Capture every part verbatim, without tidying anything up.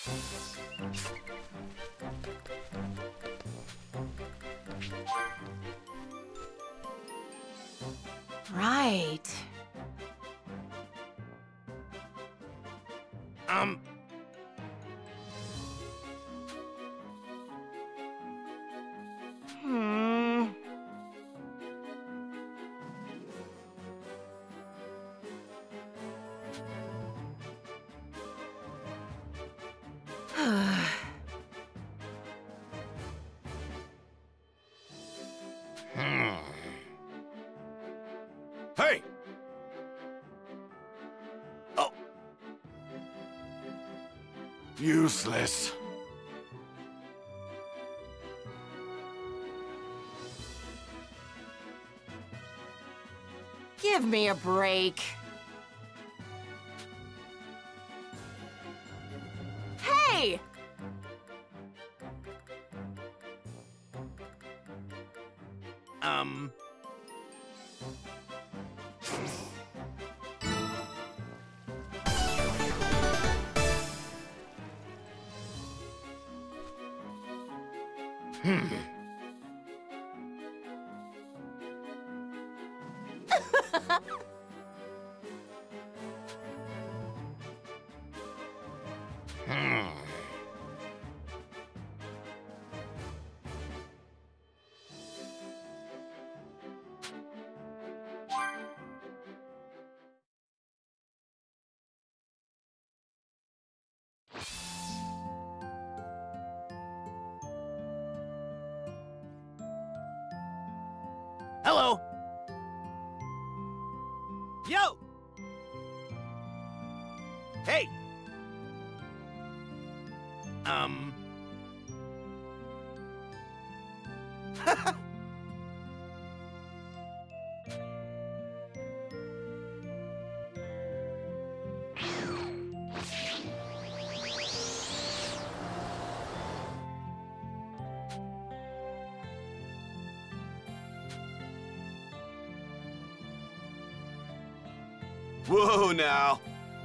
Right. Um... Hmm. Hmm. Hey! Oh! Useless. Give me a break. Hey! Um... Hmm. Hmm. Hello! Yo! Hey! Um... Whoa, now!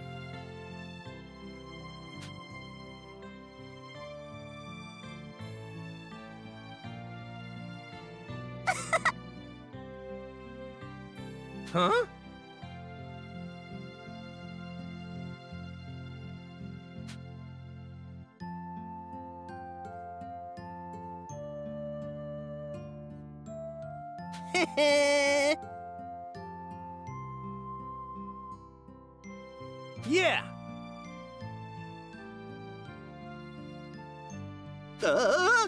Huh? Yeah! Uh?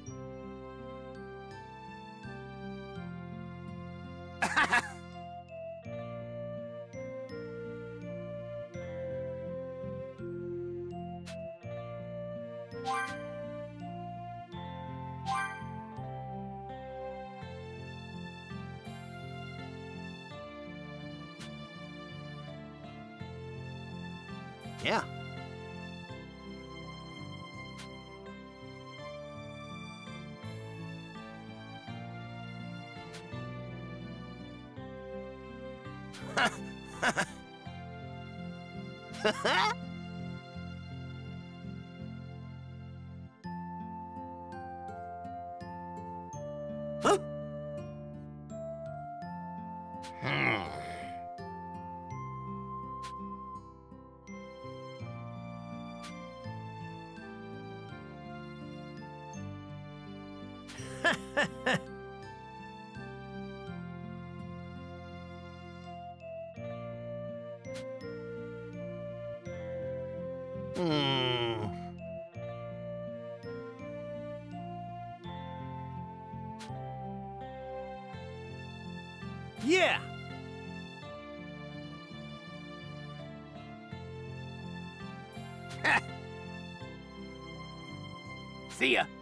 Yeah. Huh? Hmm. Hmm. Yeah. See ya.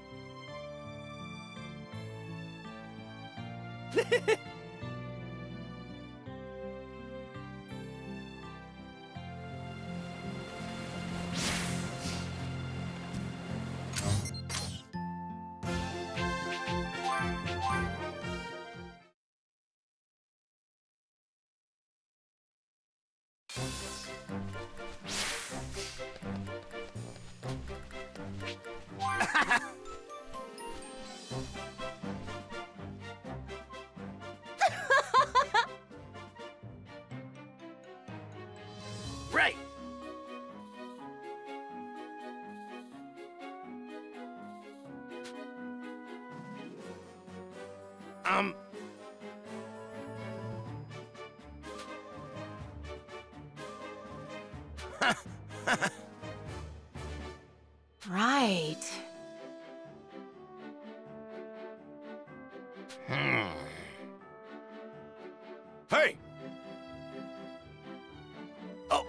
Right. Um. Right. Hmm. Hey! Oh!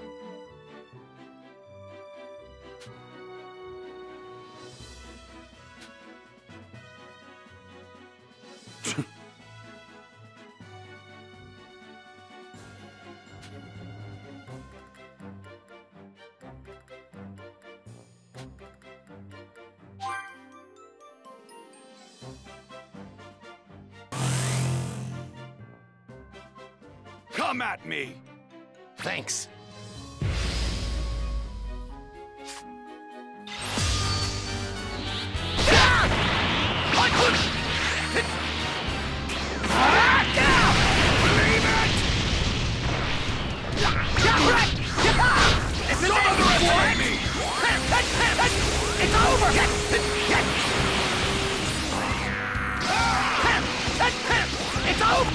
Come at me! Thanks. It's over! It's over!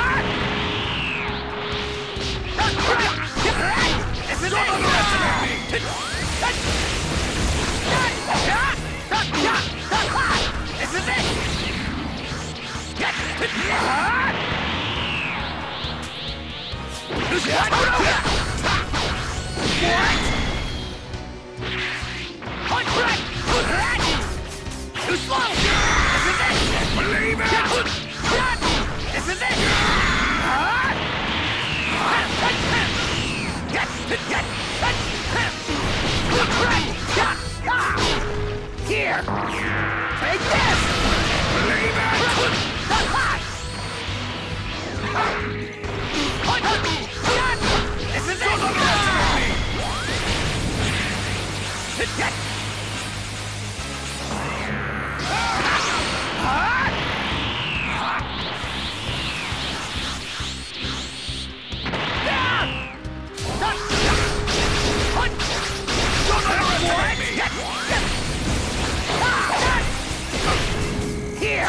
This is it! This is it! What? Too slow! This is it! Believe it! This is it! Here! Take this! Believe it! This is it! Here!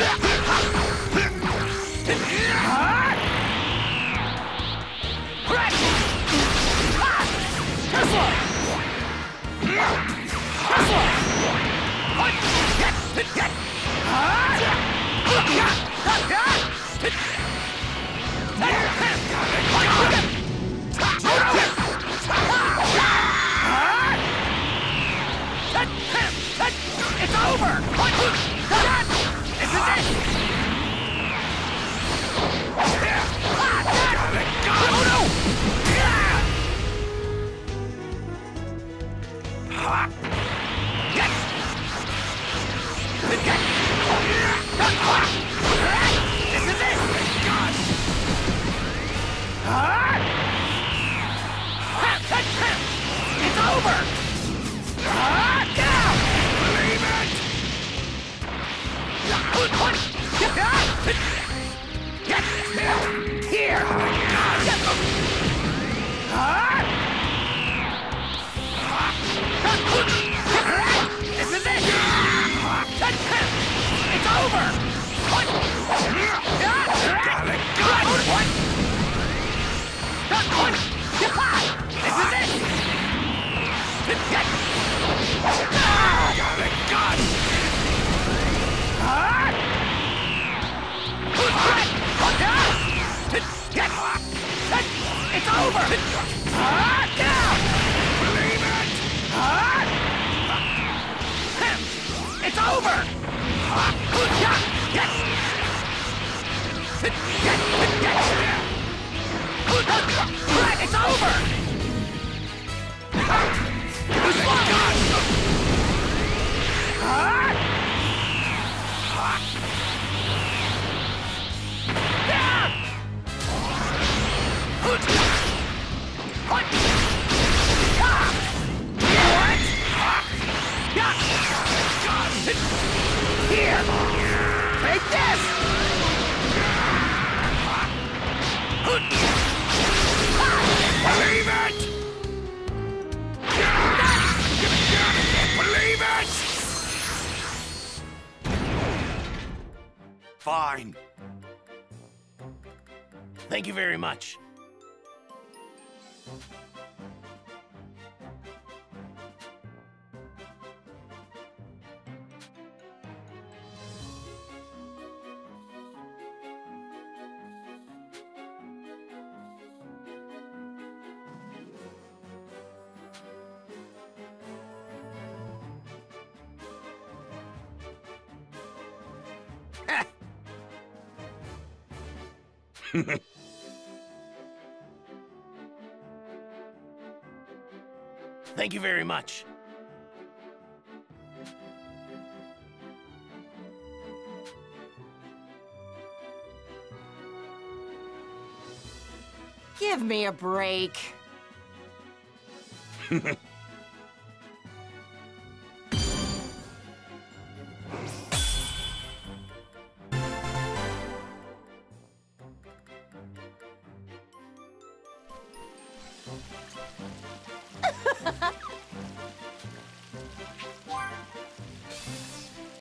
It's over! This is it! Oh no! This is it! It's over! Believe it! Here! This is it! It's over! This is it! Got it, got it! It's over! Believe it! It's over! It's over! fine. Thank you very much. Thank you very much. Give me a break.